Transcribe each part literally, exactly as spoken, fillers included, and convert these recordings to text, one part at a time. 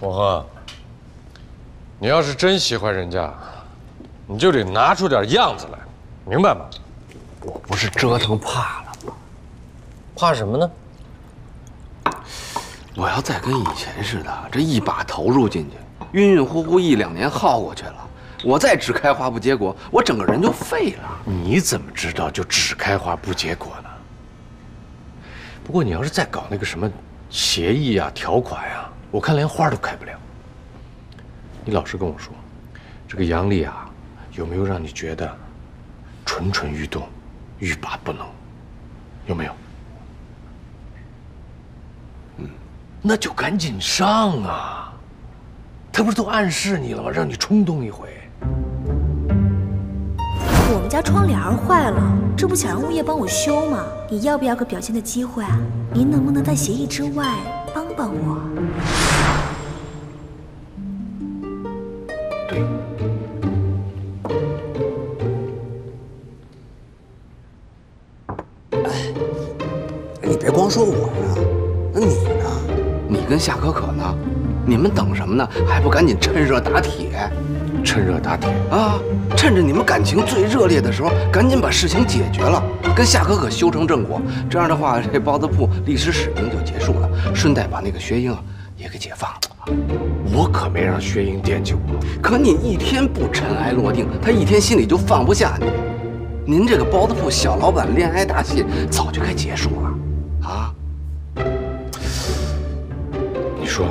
国恒，你要是真喜欢人家，你就得拿出点样子来，明白吗？ 我不是折腾怕了吗？ 怕什么呢？ 我要再跟以前似的，这一把投入进去，晕晕乎乎一两年耗过去了，我再只开花不结果，我整个人就废了。 你怎么知道就只开花不结果呢？不过你要是再搞那个什么协议啊、条款呀、啊，我看连花都开不了。你老实跟我说，这个杨丽啊，有没有让你觉得蠢蠢欲动、欲罢不能？有没有？嗯，那就赶紧上啊！他不是都暗示你了吗？让你冲动一回。 我们家窗帘坏了，这不想让物业帮我修吗？你要不要个表现的机会啊？您能不能在协议之外帮帮我？ 对。 哎，你别光说我呀，那你呢？ 你跟夏可可呢？你们等什么呢？还不赶紧趁热打铁！ 趁热打铁啊！趁着你们感情最热烈的时候，赶紧把事情解决了，跟夏可可修成正果。这样的话，这包子铺历史使命就结束了，顺带把那个薛英也给解放了。 我可没让薛英惦记我， 可你一天不尘埃落定，他一天心里就放不下你。您这个包子铺小老板恋爱大戏早就该结束了，啊？ 你说。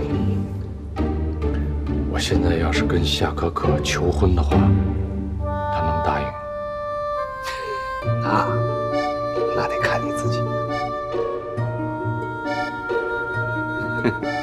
我现在要是跟夏可可求婚的话，她能答应吗？啊，那得看你自己。